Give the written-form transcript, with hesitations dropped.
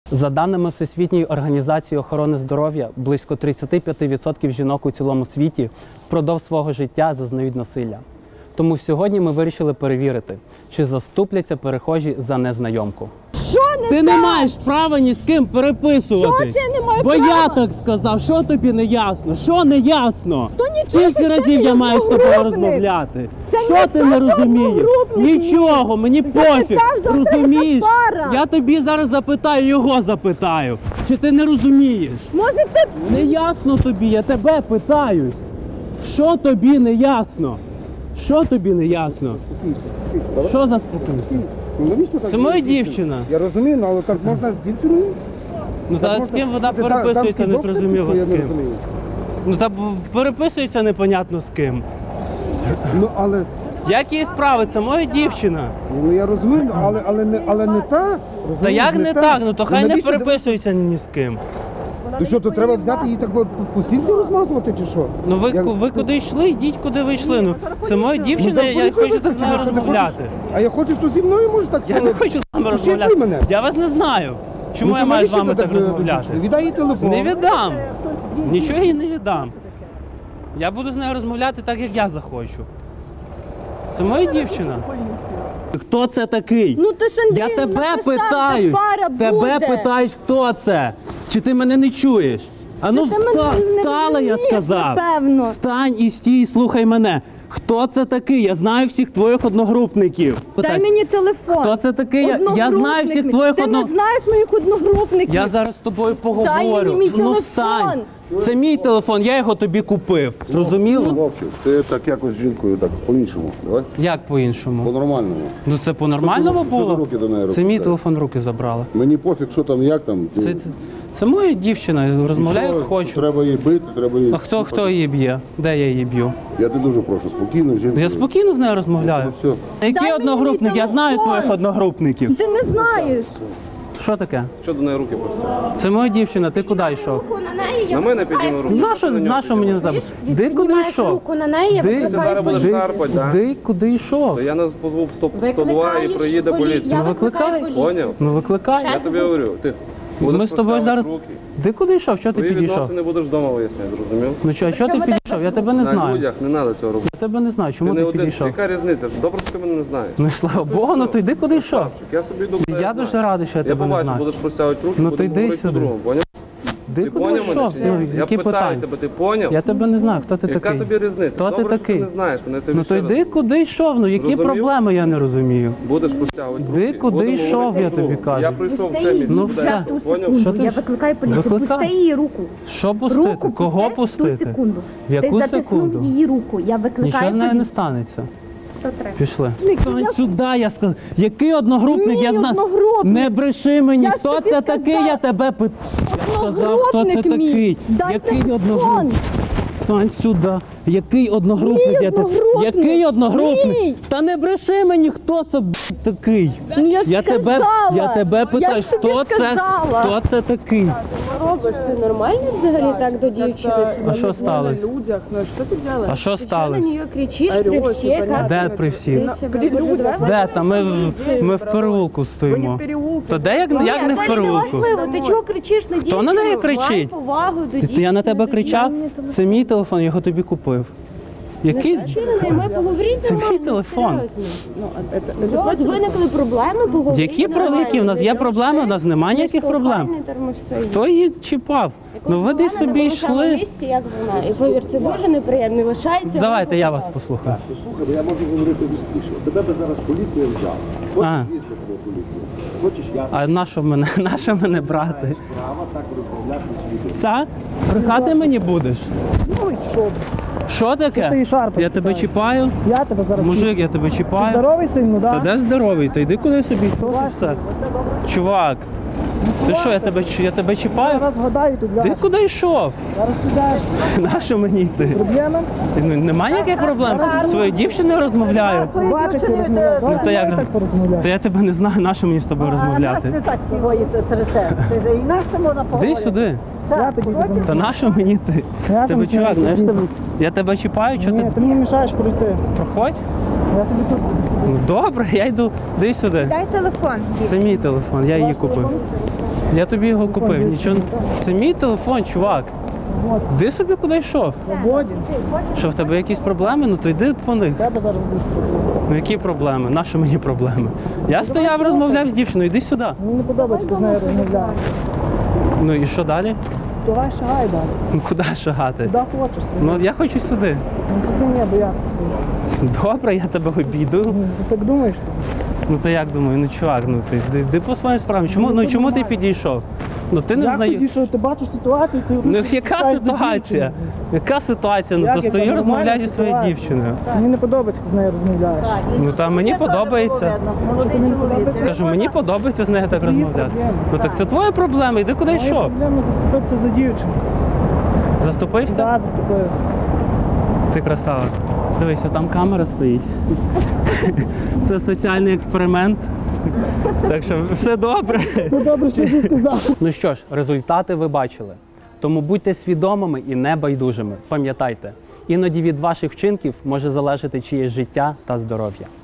За даними Всесвітньої організації охорони здоров'я, близько 35% жінок у цілому світі впродовж свого життя зазнають насилля. Тому сьогодні ми вирішили перевірити, чи заступляться перехожі за незнайомку. Ти не маєш права ні з ким переписувати. Чого це я не маю Бо права? я так сказав, що тобі не ясно? Що не ясно? То нічого, Скільки що це разів я мій маю з тобою одногрупник. розмовляти? Це Що не ти не те, що розумієш? одногрупник. Нічого, мені пофіг. Запитав, до тебе Розумієш? пара. Я тобі зараз запитаю, його запитаю. Чи ти не розумієш? Може ти... Не ясно тобі, я тебе питаюсь. Що тобі не ясно? Що тобі не ясно? Що заспокійся? Це моя дівчина. Я розумію, але так можна з дівчиною? Ну та з ким вона переписується, не зрозуміло з ким. Ну та переписується непонятно з ким. Ну, але... Як її справи? Це моя дівчина. Ну, я розумію, але не так. Та як не так? Ну то хай не навіщо переписується ні з ким. Ну що, то треба взяти її так от по стінці розмазувати, чи що? Ну ви куди йшли, йдіть куди ви йшли. Ну це моя дівчина, Ну, я хочу так так з нею що не розмовляти. хочеш? А я хочу, що зі мною може так... Я не хочу з вами Пощитуй розмовляти. мене. Я вас не знаю. Чому Ну, я то маю з навіщо вами ти так розмовляти? Віддай їй телефон. Не віддам. Нічого їй не віддам. Я буду з нею розмовляти так, як я захочу. Це моя дівчина. Хто це такий? Ну ти ж Андрій Я тебе написав, питаю. та пара Тебе буде. питаєш, хто це? Чи ти мене не чуєш? А ну ти мене не встала, я розумієш, сказав. напевно. Встань і стій, слухай мене. Хто це такий? Я знаю всіх твоїх одногрупників. Дай мені телефон. Хто це такий? Я знаю Одногрупник всіх мій. твоїх Ти не знаєш моїх одногрупників. Я зараз з тобою поговорю. Дай мені мій Ну телефон. встань. Це мій телефон, я його тобі купив. Зрозуміло? Вовчик, ти так якось з жінкою так по-іншому. Давай? Як по-іншому? По-нормальному. Ну це по-нормальному Що ти було? руки до неї Це робиш? мій телефон руки забрали. Мені пофіг, що там, як там. Це моя дівчина, розмовляю Що, як хочу. Треба її бити, треба її... А хто її б'є? Де я її б'ю? Я тебе дуже прошу, спокійно, жінка. Я спокійно з нею розмовляю. Все. Який Дай мені одногрупник? мій Я знаю телефон. твоїх одногрупників. Ти не знаєш. Що таке? Що до неї руки просто? Це моя дівчина, ти куди йшов? На мене підніми руку. Нащо мені на тебе? Ти куди йшов? Руку на неї, я Ти викликаю зараз будеш поліцію. шарпати, так? Ти куди йшов? Я позвав 102 і Викликаєш приїде поліція. Я викликай. викликаю поліцію. Поняв? Ну викликай. Я тобі говорю, ти Ми будеш з тобою зараз. простягувати руки. Ти куди йшов? Що ти Твої підійшов? відносини будеш вдома виясняти, зрозумів? Ну що ти підійшов? Я тебе не На знаю. людях не треба цього робити. Я тебе не знаю, чому Ти ти не один. підійшов? Яка різниця? Добре, що ти мене не знаєш. Ну і слава Богу, ну то йди куди йшов. Я собі йду. Я дуже радий, що я Я тебе не побачу, знаю. будеш простягувати руки, Ну, то будемо йди говорити сюди. по-другому, поняв? Ти Ти куди поняв мене йшов? чи ні? Ну, Я які питаю питання? тебе, ти поняв? Я тебе не знаю, хто ти Яка такий. тобі різниця? Хто ти Добре, що такий? ти не знаєш, мене тобі Ну то ще раз йди куди йшов, ну які Розумів? проблеми я не розумію. будеш простягувати Ти руки. куди будемо йшов, говорити я тобі по-другому. кажу. Я прийшов в це Пусти місце. Ну, куди все. я йшов, поняв? Що Секунду, ти я ж- викликаю поліцію. Викликай. Пусти її руку. Що пустити? Руку Кого пусти, пустити? ту секунду. В яку Ти затиснув секунду? її руку. Я викликаю Нічого з нею не поліцію. станеться. 103. Пішли. Стань сюди, я сказав. Який одногрупник? Мій Я знаю. одногрупник. Не бреши мені, Я ж хто тобі це такий, сказав. я тебе питаю. Я сказав, хто це Одногрупник мій. такий. Дай Який телефон. одногрупник? Стань сюди. Який одногрупник? Мій я тебе- одногрупник. Який одногрупник? Мій. Та не бреши мені, хто це такий. Ну я ж сказала. Я тебе питаю, Я ж тобі хто це, сказала. хто це такий? Робиш ти нормально взагалі так до дівчини? А що сталося? людях, ну что ты делаешь? А що Ти на сталося? нее кричиш при Орёшь, всіх, непонятно. Де при всіх? ти себе дуже Де там? Ми в переулку стоїмо. переулке. То де як не в переулку? важливо, ти чого кричиш на дівчину? Хто на неї Май кричить? повагу до дівчини. Я на тебе кричав? Дай мені телефон. Це мій телефон, я його тобі купив. Який? Кричи на неї, ми поговорити Це мій можемо, телефон. серйозно. У вас виникли проблеми, поговорити. Які проблеми? У нас є проблеми, у нас немає ніяких проблем. Хто її чіпав? Ну ви десь собі йшли. Місці, як вона. І повір, це дуже неприємно. Лишається. Давайте я вас послухаю. Слухай, бо я можу говорити більше. Тебе би зараз поліція взяла. А. Хочеш візьме тебе поліція. Хочеш я А на що мене брати? права так розмовляти з людьми. Це? Брехати мені будеш? Ну і що? Що таке? ти її шарпаєш, Я тебе питаю? чіпаю? Я тебе зараз Мужик, я тебе Ти чіпаю. здоровий сильно, Та да? де здоровий? Та йди куди собі. Все. Чувак, ти що, я тебе чіпаю? Зараз вгадаю тут, Ти да. куди йшов? Зараз підеш. Нащо мені йти? Проблема? Ну, немає ніяких проблем. З своєю дівчиною розмовляю. Бачиш, як ти розмовляєш. Ну, то як? так порозмовляєш. Та я тебе не знаю, нащо мені з тобою розмовляти. так сьогодні трясе. Інакше можна Іди сюди. Я підійду за мною. Та нащо мені йти? Я Тебе сам чувак, сьогодні знаєш, підійду. я тебе чіпаю, що Ні, ти ти мені мішаєш пройти. проходь? Я собі тут. Ну добре, я йду. Дай сюди. Дай телефон. Це мій телефон, я її купив. Я тобі його купив. Нічого. Це мій телефон, чувак. Де собі куди йшов? Свободен. Що в тебе якісь проблеми? Ну то йди по них. Тебе зараз будуть проблеми. Ну які проблеми? Нащо мені проблеми? Я стояв, розмовляв з дівчиною, йди сюди. Мені не подобається, ти з нею розмовляєш. Ну і що далі? Давай шагай далі. Ну куди шагати? Куди хочеш. Ну я хочу сюди. Не сюди ні, бо я тут стою. Добре, я тебе обійду. Ти так думаєш? Ну то як думаю, ну чувак, ну ти йди по своїм справам. Чому ти підійшов? Ну ти не Як знаєш. тоді, що ти бачиш ситуацію, ти Ну яка питаєш до ситуація? дівчини. Яка ситуація? Ну Як, то яка стою, нормальна розмовляю зі своєю ситуація? дівчиною. Мені не подобається, як з нею розмовляєш. Ну та мені подобається. Що тобі не подобається? Кажу, мені подобається з нею так Твої розмовляти. проблеми. Ну так це твоя проблема, йди куди Моя йшов. проблема заступитися за дівчину. Заступився? Да, заступився. Ти красава. Дивися, там камера стоїть. Це соціальний експеримент. Так що все добре. Ну добре, що ти сказав. Ну що ж, результати ви бачили. Тому будьте свідомими і небайдужими. Пам'ятайте, іноді від ваших вчинків може залежати чиєсь життя та здоров'я.